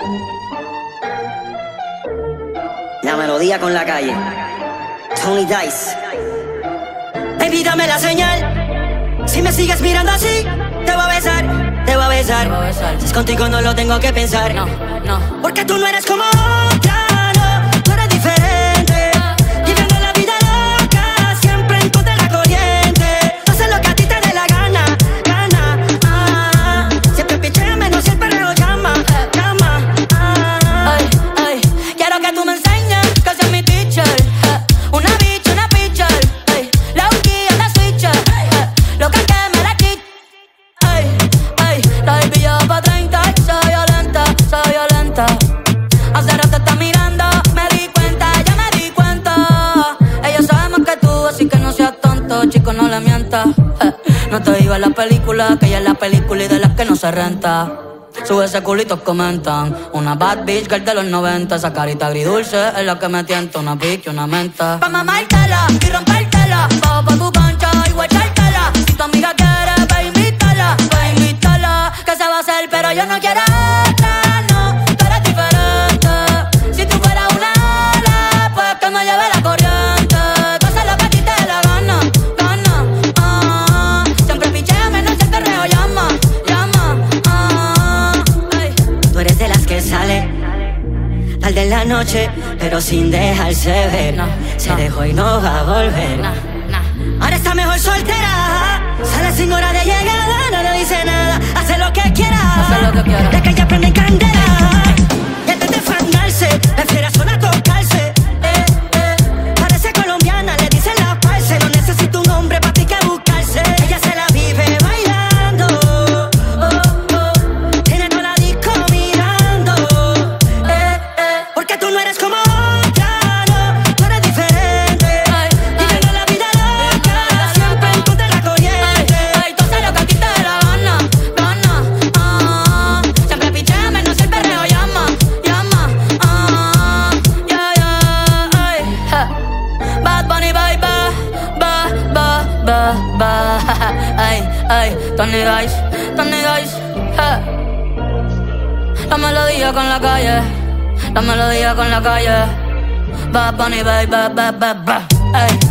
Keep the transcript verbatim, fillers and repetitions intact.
La melodía con la calle. Tony Dice. Baby, dame la señal. Si me sigues mirando así, te voy a besar, te voy a besar. Te voy a besar. Si es contigo no lo tengo que pensar. No, no. Porque tú no eres como otra, no. Tú eres diferente. Viviendo la vida loca, siempre en contra de la corriente. Haces lo que a ti te dé la gana, gana. Ah, siempre pichea menos si el perreo llama, llama. Ah. Ay, ay, quiero que tú me enseñes que seas mi teacher. eh. Una bitch, una pitcher. Ay, la unguía, la switcher. eh. Lo que me la quit. Ay, ay, la baby ya va pa' treinta. Soy violenta, soy violenta. Hace rato está mirando, me di cuenta, ya me di cuenta. Ella sabe más que tú, así que no seas tonto, chico, no le mientas. eh. No te digas la película, que ella es la película y de las que no se renta. Sube ese culito, comentan. Una bad bitch girl de los noventa. Esa carita agridulce es la que me tienta. Una pique, una menta. Pa' mamártela y rompértela. Bajo pa' tu cancha y voy a echártela. Si tu amiga quiere, pa' invítala. Pa' invitarla, que se va a hacer, pero yo no quiero otra, no. Tú eres diferente. Si tú fueras una ala, pues que me lleve la corriente. Que haces lo que a ti te dé la gana, gana. Ah, siempre pichea menos si el perreo llama, llama. Ah, ay. Tú eres de las que sale tarde en la noche, pero sin dejarse ver. No, Se no. dejó y no va a volver. Nah, nah. Ahora está mejor soltera. Sale sin hora de llegada, no le dice nada. Hace lo que quiera. Hace lo que quiera. De que ella prende candela. Y antes de fangarse, prefiere sola tocarse. Eh, eh. Parece colombiana, le dicen la parce. No necesita un hombre pa' ti que buscarse. Ella se la vive bailando. Oh, oh. Tiene toda la disco mirando. Eh, eh. Porque tú no eres como otra, no. Tú eres diferente. Ay, Viviendo la vida loca, siempre en contra de la corriente. ay, tú haces lo que a ti te dé la gana, gana. Ah, siempre pichea menos si el perreo llama, llama. Ah, yeah, yeah, ay. Ja. Bad Bunny, bye, ba, ba, ba, ba, ba. Ay, ay, Tony Dice, Tony Dice. Ja. La melodía con la calle, la melodía con la calle. Bad Bunny, bye, ba, ba, ba, ba. Ay.